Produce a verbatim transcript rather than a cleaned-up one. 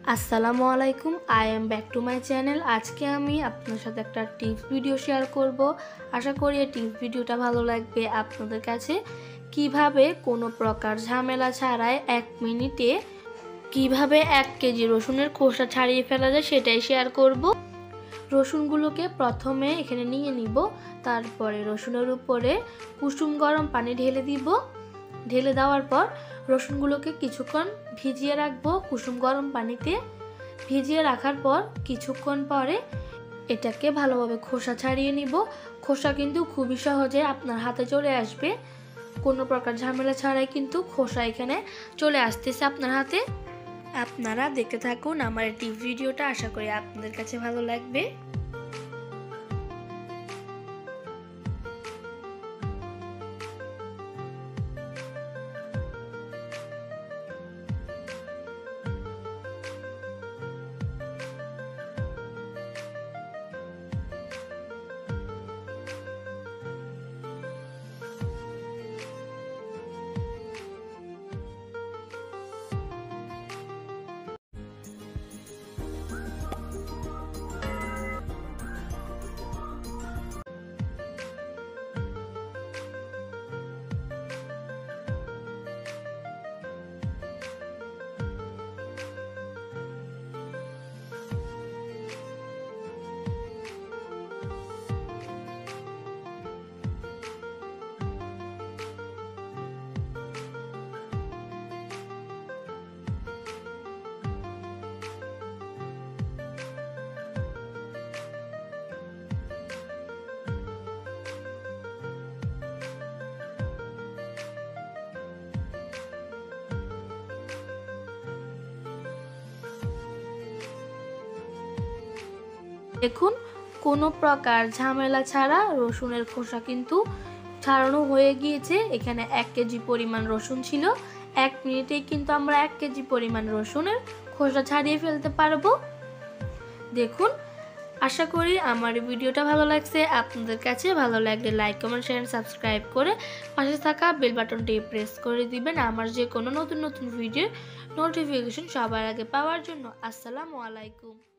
আসসালামু আলাইকুম, I am back to my channel. আজকে আমি আপনার সাথে একটা টিপস ভিডিও শেয়ার করব। আশা করি এই টিপস ভিডিওটা ভালো লাগবে আপনাদের কাছে। কিভাবে কোনো প্রকার ঝামেলা ছাড়াই এক মিনিটে কিভাবে এক কেজি রসুনের খোসা ছাড়িয়ে ফেলা যায় সেটাই শেয়ার করব। রসুনগুলোকে প্রথমে এখানে নিয়ে নিব, তারপরে রসুনের উপরে কুসুম গরম পানি ঢেলে দিব। ঢেলে দেওয়ার পর রসুনগুলোকে কিছুক্ষণ ভিজিয়ে রাখবো কুসুম গরম পানিতে। ভিজিয়ে রাখার পর কিছুক্ষণ পরে এটাকে ভালোভাবে খোসা ছাড়িয়ে নিব। খোসা কিন্তু খুবই সহজে আপনার হাতে চলে আসবে, কোনো প্রকার ঝামেলা ছাড়াই কিন্তু খোসা এখানে চলে আসতেছে আপনার হাতে। আপনারা দেখতে থাকুন আমার এই ভিডিওটা, আশা করি আপনাদের কাছে ভালো লাগবে। দেখুন, কোনো প্রকার ঝামেলা ছাড়া রসুনের খোসা কিন্তু ছাড়ানো হয়ে গিয়েছে। এখানে এক কেজি পরিমাণ রসুন ছিল। এক মিনিটেই কিন্তু আমরা এক কেজি পরিমাণ রসুনের খোসা ছাড়িয়ে ফেলতে পারবো। দেখুন, আশা করি আমার ভিডিওটা ভালো লাগছে আপনাদের কাছে। ভালো লাগলে লাইক, কমেন্ট, শেয়ার, সাবস্ক্রাইব করে পাশে থাকা বেল বাটনটি প্রেস করে দিবেন আমার যে কোনো নতুন নতুন ভিডিও নোটিফিকেশন সবার আগে পাওয়ার জন্য। আসসালামু আলাইকুম।